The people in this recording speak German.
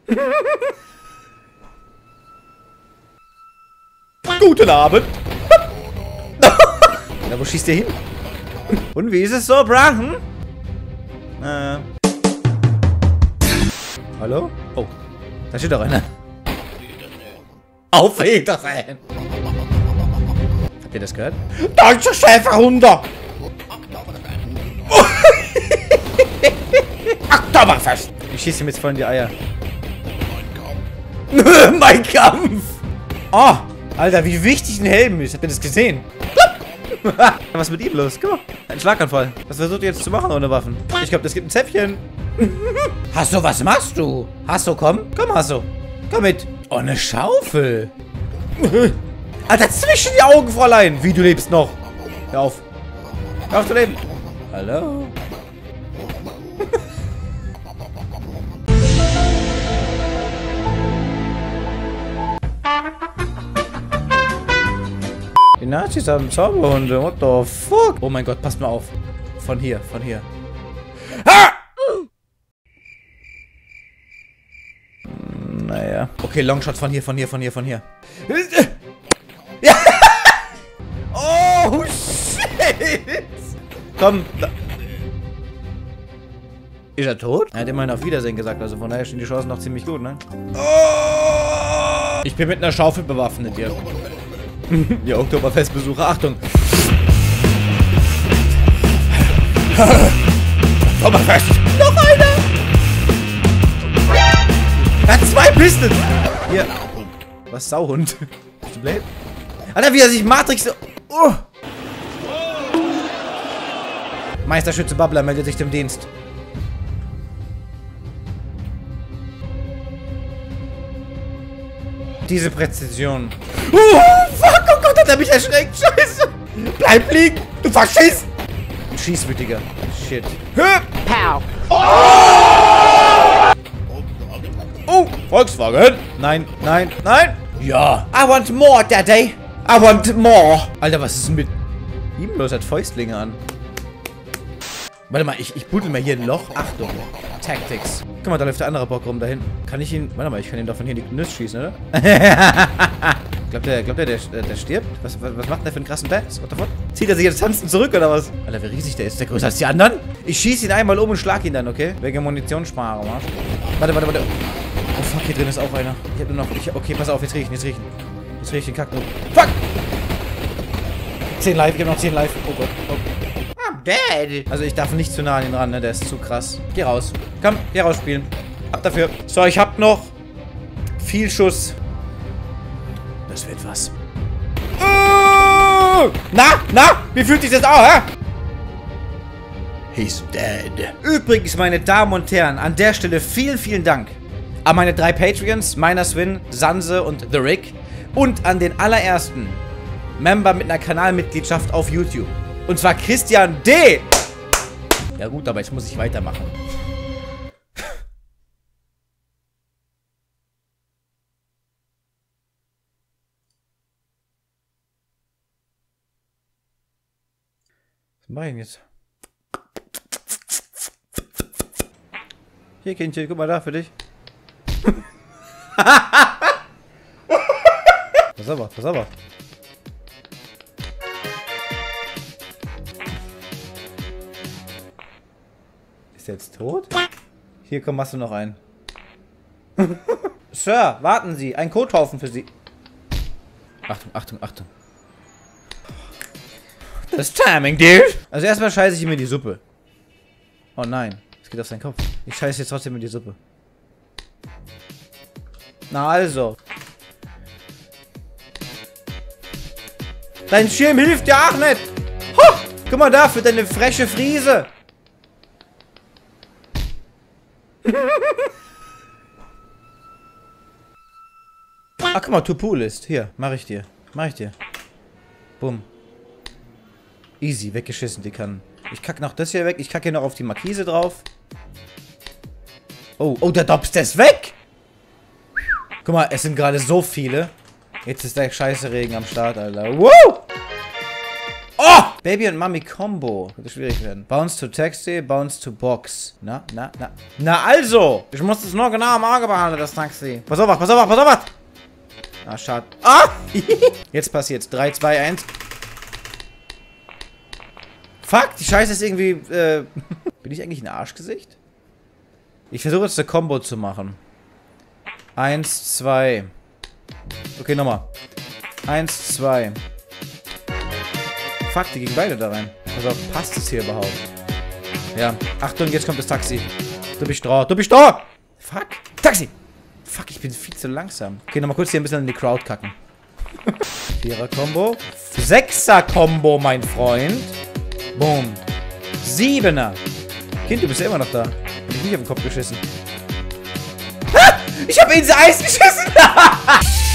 Guten Abend. Na, wo schießt der hin? Und wie ist es so, bra? Hm? Hallo? Oh, da steht doch einer. Auf Wiedersehen. Habt ihr das gehört? Deutsche Schäferhunde. Oktoberfest. Ich schieße ihm jetzt voll in die Eier. Mein Kampf. Oh, Alter, wie wichtig ein Helm ist. Habt ihr das gesehen? Was ist mit ihm los? Guck mal, ein Schlaganfall. Was versucht ihr jetzt zu machen ohne Waffen? Ich glaube, das gibt ein Zäpfchen. Hasso, was machst du? Hasso, komm. Komm, Hasso. Komm mit. Oh, eine Schaufel. Alter, zwischen die Augen, Fräulein. Wie, du lebst noch? Hör auf. Hör auf zu leben. Hallo? Die Nazis haben Zauberhunde. What the fuck? Oh mein Gott, passt mal auf. Von hier, von hier. Ah! Naja. Okay, Longshot von hier, von hier, von hier, von hier. Ja! Oh, shit! Komm. Ist er tot? Er hat immerhin auf Wiedersehen gesagt, also von daher stehen die Chancen noch ziemlich gut, ne? Oh! Ich bin mit einer Schaufel bewaffnet, ihr. Ihr Oktoberfestbesucher, Achtung! Oktoberfest! Noch einer! Er hat 2 Pisten! Hier. Was, Sauhund? Bist du blöd? Alter, wie er sich Matrix so... Oh. Meisterschütze Babbler meldet sich dem Dienst. Diese Präzision. Fuck, oh Gott, hat er mich erschreckt. Scheiße. Bleib liegen, du Faschist. Ein Schießwütiger. Shit. Pow. Oh, Volkswagen. Nein, nein, nein. Ja. I want more, Daddy. I want more. Alter, was ist denn mit ihm los? Hat Fäustlinge an. Warte mal, ich buddel mal hier ein Loch. Achtung. Tactics. Guck mal, da läuft der andere Bock rum da hinten. Kann ich ihn... Warte mal, ich kann ihn doch von hier in die Nüsse schießen, oder? Glaubt ihr, der stirbt? Was macht denn der für einen krassen Dance? What the fuck? Zieht er sich jetzt tanzen zurück, oder was? Alter, wie riesig der ist. Ist der größer als die anderen? Ich schieße ihn einmal um und schlag ihn dann, okay? Wegen Munitionssparung, Mann. Warte. Oh, fuck, hier drin ist auch einer. Ich hab nur noch... okay, pass auf, jetzt riechen. Jetzt riech ich den Kack. Fuck! 10 live, ich hab noch 10 live. Oh Gott, oh. I'm dead. Also ich darf nicht zu nah an ihn ran, ne? Der ist zu krass. Geh raus. Komm, geh raus spielen. Ab dafür. So, ich hab noch viel Schuss. Das wird was. Na? Wie fühlt sich das an, hä? He's dead. Übrigens, meine Damen und Herren, an der Stelle vielen, vielen Dank an meine 3 Patreons, meiner Swin, Sanse und The Rick. Und an den allerersten Member mit einer Kanalmitgliedschaft auf YouTube. Und zwar Christian D. Ja gut, aber jetzt muss ich weitermachen. Was mache ich denn jetzt? Hier, Kindchen, guck mal da für dich. Pass aber. Ist er jetzt tot? Hier, komm, machst du noch einen. Sir, warten Sie, ein Kothaufen für Sie. Achtung. Das Timing, dude. Also erstmal scheiße ich ihm in die Suppe. Oh nein, es geht auf seinen Kopf. Ich scheiße jetzt trotzdem in die Suppe. Na also. Dein Schirm hilft ja auch nicht. Ho! Guck mal da, für deine freche Friese. Ach, guck mal, Tupul ist. Hier, mach ich dir. Bumm. Easy, weggeschissen, die kann. Ich kacke noch das hier weg. Ich kacke hier noch auf die Markise drauf. Oh, der Dops, der ist weg. Guck mal, es sind gerade so viele. Jetzt ist der scheiße Regen am Start, Alter. Wow! Oh! Baby und Mami Combo. Könnte schwierig werden. Bounce to Taxi, Bounce to Box. Na. Na also! Ich muss das nur genau im Auge behalten, das Taxi. Pass auf, pass auf, pass auf! Ah, schade. Ah! Jetzt passiert's. 3, 2, 1. Fuck, die Scheiße ist irgendwie, bin ich eigentlich ein Arschgesicht? Ich versuche jetzt eine Combo zu machen. 1, 2. Okay, nochmal. 1, 2. Fuck, die gingen beide da rein. Also, passt es hier überhaupt? Ja. Achtung, jetzt kommt das Taxi. Du bist da. Du bist da! Fuck. Taxi! Fuck, ich bin viel zu langsam. Okay, nochmal kurz hier ein bisschen in die Crowd kacken. 4er-Kombo. 6er-Kombo, mein Freund. Boom. 7er. Kind, du bist ja immer noch da. Hab ich nicht auf den Kopf geschissen. Ha! Ich hab ins Eis geschissen!